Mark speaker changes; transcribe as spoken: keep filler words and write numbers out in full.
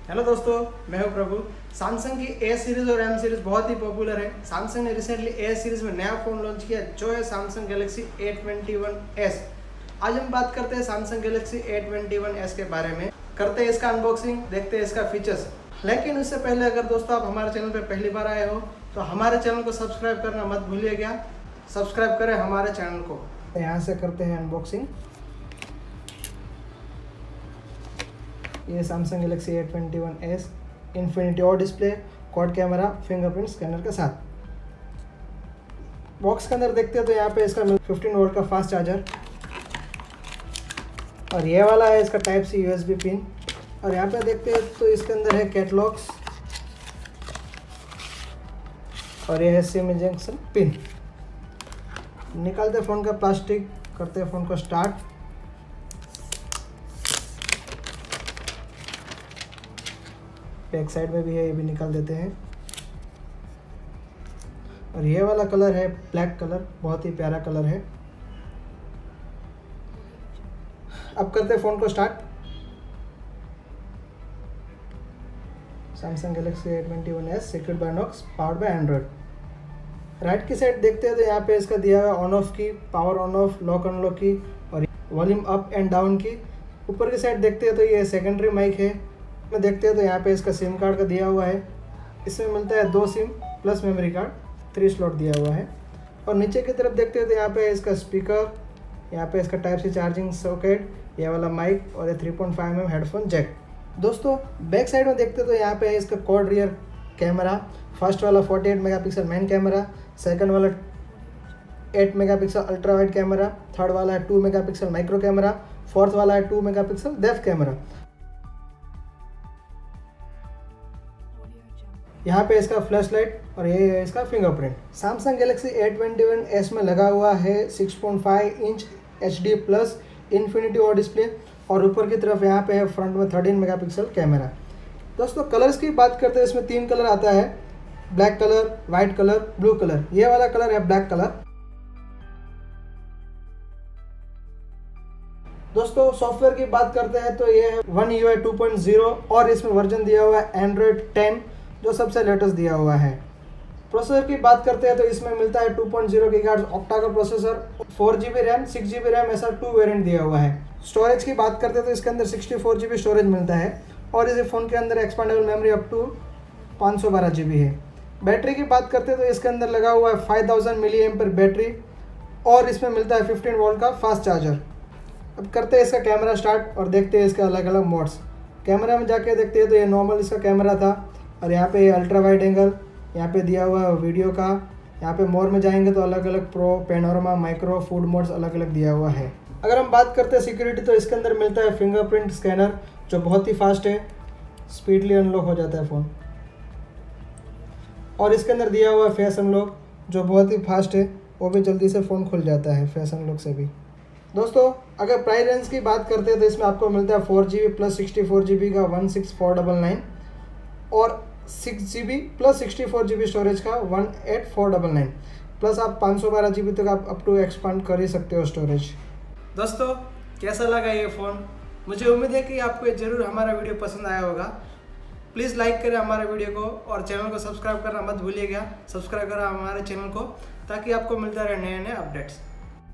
Speaker 1: Hello दोस्तों, मैं हूं प्रभु। सैमसंग की ए सीरीज और एम सीरीज बहुत ही पॉपुलर है। सैमसंग ने रिसेंटली ए सीरीज में नया फ़ोन लॉन्च किया जो है Samsung Galaxy A twenty one S. आज हम बात करते हैं Samsung Galaxy A twenty one S के बारे में, करते हैं इसका अनबॉक्सिंग, देखते हैं इसका फीचर्स। लेकिन उससे पहले अगर दोस्तों आप हमारे चैनल पर पहली बार आए हो तो हमारे चैनल को सब्सक्राइब करना मत भूलिएगा। सब्सक्राइब करें हमारे चैनल को। यहाँ से करते हैं अनबॉक्सिंग। ये Samsung Galaxy A twenty one S infinity O display, quad camera, fingerprint scanner के साथ। बॉक्स के अंदर देखते हैं तो यहाँ पे इसका फिफ्टीन वोल्ट का फास्ट चार्जर, और ये वाला है इसका टाइप सी यूएसबी पिन। और यहाँ पे देखते हैं तो इसके अंदर है कैटलॉग्स, और ये है सिम इंजेक्शन पिन। निकालते हैं फ़ोन का प्लास्टिक, करते हैं फ़ोन को स्टार्ट। बैक साइड में भी है, ये भी निकाल देते हैं। और ये वाला कलर है ब्लैक कलर, बहुत ही प्यारा कलर है। अब करते हैं फ़ोन को start. Samsung Galaxy A twenty one S secured by Knox, powered by Android. Right की साइड देखते हैं तो यहाँ पे इसका दिया हुआ on off key, power on off, lock unlock key और वॉल्यूम अप एंड डाउन की। ऊपर की साइड देखते हैं तो ये सेकेंडरी माइक है। में देखते हैं तो यहाँ पे इसका सिम कार्ड का दिया हुआ है। इसमें मिलता है दो SIM plus memory card, three slot दिया हुआ है। और नीचे की तरफ देखते हैं तो यहाँ पे इसका स्पीकर, यहाँ पे इसका टाइप सी चार्जिंग सॉकेट, ये वाला माइक और ये three point five M M headphone jack. दोस्तों बैक साइड में देखते हैं तो यहाँ पे है इसका क्वाड रियर कैमरा। फर्स्ट वाला forty eight megapixel main camera, second वाला eight megapixel ultra wide camera, third वाला है two megapixel micro camera, fourth वाला है टू मेगापिक्सल डेप्थ कैमरा। यहाँ पे इसका फ्लैश लाइट और ये है इसका fingerprint. Samsung Galaxy A twenty one S में लगा हुआ है six point five inch H D plus infinity O display, और ऊपर की तरफ यहाँ पे है फ्रंट में थर्टीन मेगापिक्सल कैमरा। दोस्तों कलर्स की बात करते हैं, इसमें तीन कलर आता है, black colour, white colour, blue colour. ये वाला कलर है ब्लैक कलर। दोस्तों सॉफ्टवेयर की बात करते हैं तो ये है one U I two point zero और इसमें वर्जन दिया हुआ है एंड्रॉयड टेन जो सबसे लेटेस्ट दिया हुआ है। प्रोसेसर की बात करते हैं तो इसमें मिलता है two point zero gigahertz octa का processor, four G B RAM, six G B RAM, ऐसा टू वेरिएंट दिया हुआ है। स्टोरेज की बात करते हैं तो इसके अंदर sixty four G B storage मिलता है, और इस फ़ोन के अंदर एक्सपांडेबल मेमोरी अप टू पाँच सौ बारह जी बी है। बैटरी की बात करते हैं तो इसके अंदर लगा हुआ है five thousand milliampere battery, और इसमें मिलता है फिफ्टीन वोल्ट का फास्ट चार्जर। अब करते हैं इसका कैमरा स्टार्ट और देखते हैं इसके अलग अलग मोड्स। कैमरा में जाके देखते हैं तो ये नॉर्मल इसका कैमरा था, और यहाँ पे अल्ट्रा वाइड एंगल यहाँ पे दिया हुआ है वीडियो का। यहाँ पे मोर में जाएंगे तो अलग अलग pro, panorama, micro, food modes अलग अलग दिया हुआ है। अगर हम बात करते हैं सिक्योरिटी तो इसके अंदर मिलता है फिंगरप्रिंट स्कैनर जो बहुत ही फास्ट है, स्पीडली अनलॉक हो जाता है फ़ोन। और इसके अंदर दिया हुआ है फेस अनलॉक जो बहुत ही फास्ट है, वो भी जल्दी से फ़ोन खुल जाता है फेस अनलॉक से भी। दोस्तों अगर प्राइस रेंज की बात करते हैं तो इसमें आपको मिलता है four G B plus sixty four G B का one six four double nine, और six G B plus sixty four G B storage का one eight four double nine, plus आप पाँच सौ बारह जी बी तक आप अप टू एक्सपांड कर ही सकते हो स्टोरेज। दोस्तों कैसा लगा ये फ़ोन? मुझे उम्मीद है कि आपको ये ज़रूर हमारा वीडियो पसंद आया होगा। प्लीज़ लाइक करें हमारे वीडियो को और चैनल को सब्सक्राइब करना मत भूलिएगा। सब्सक्राइब करें हमारे चैनल को ताकि आपको मिलता रहे नए नए अपडेट्स।